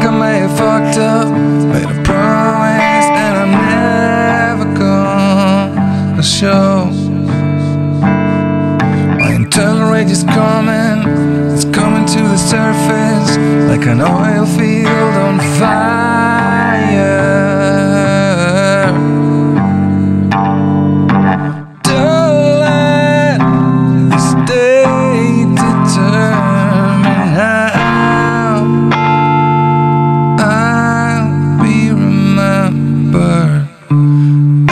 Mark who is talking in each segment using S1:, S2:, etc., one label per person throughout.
S1: I may have fucked up, made a promise, and I'm never gonna show. My internal rage is coming, it's coming to the surface like an oil field on fire. Don't let this day determine how I'll be remembered. I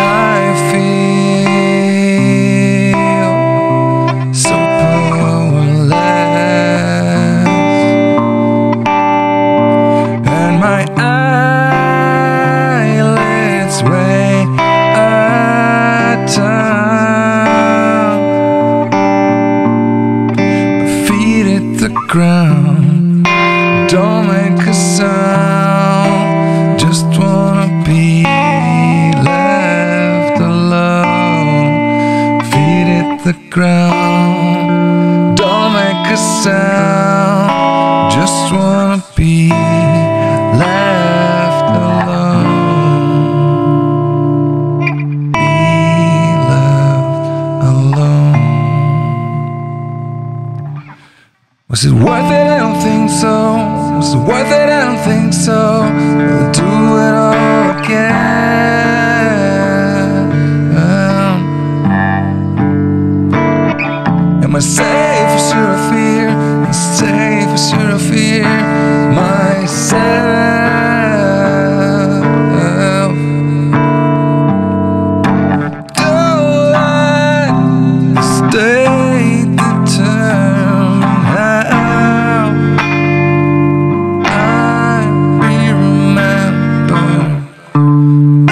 S1: feel so powerless, and my eyelids weigh a ton. My feet hit the ground, don't make a sound, just wanna be left alone. Feet hit the ground, don't make a sound, just wanna be left alone. Be left alone. Was it worth it? I don't think so. Was it worth it? I don't think so. We'll do it all again. Am I safe or should I fear? Am I safe or should I fear myself? Don't let this day determine how I'll be remembered. I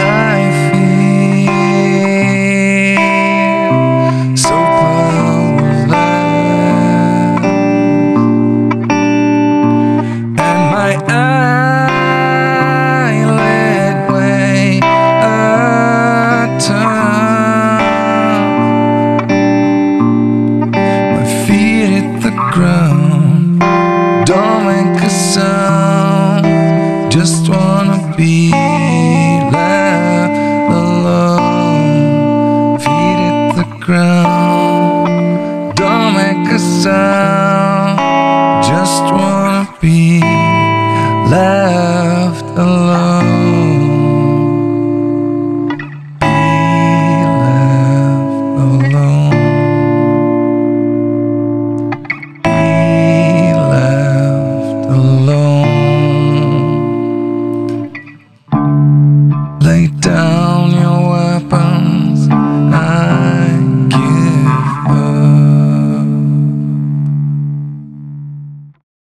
S1: feel so powerless, and my eyelid weigh a ton. My feet hit the ground, don't make a sound, just wanna be left alone. Feet hit the ground, don't make a sound, just wanna be left alone.